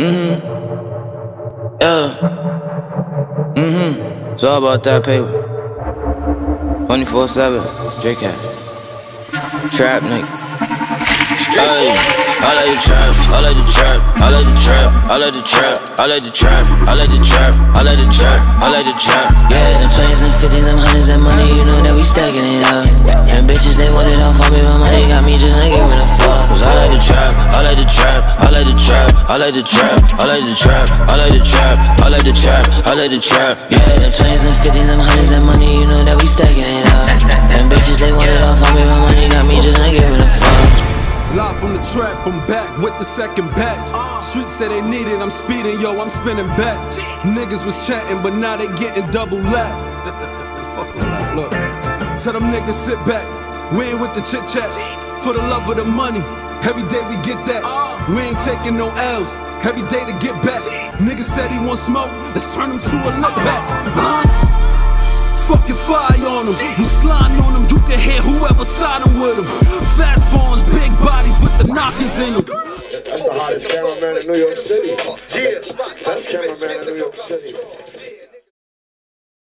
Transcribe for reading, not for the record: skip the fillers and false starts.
It's all about that paper. 24/7, J Cash. Trap nigga. Ay, I like the trap, I like the trap, I like the trap, I like the trap, I like the trap, I like the trap, I like the trap, I like the trap. Yeah, them 20s and 50s, them hundreds, that money, you know that we stacking it up. And bitches, they want it all for me, but money got me just not giving a fuck. Cause I like the trap, I like the trap, I like the trap, I like the trap, I like the trap, I like the trap, I like the trap, I like the trap. Yeah, them 20s and 50s, them hundreds, that money, you know that we stacking it up. And bitches, they want it all for me, but money got me just not giving a fuck. Live from the trap, I'm back with the second batch. Streets say they need it, I'm speeding, yo, I'm spinning back. Niggas was chatting, but now they getting double lap. Fuck all that, look. Tell them niggas sit back, we ain't with the chit chat. For the love of the money, every day we get that. We ain't taking no L's, every day to get back. Niggas said he want smoke, let's turn him to a LittPac. Fucking fire on them, we sliding on them, you can hear whoever siding with them. Fast phones, big bodies with the knockers in them. That's the hottest cameraman in New York City. Yeah, best cameraman in New York City.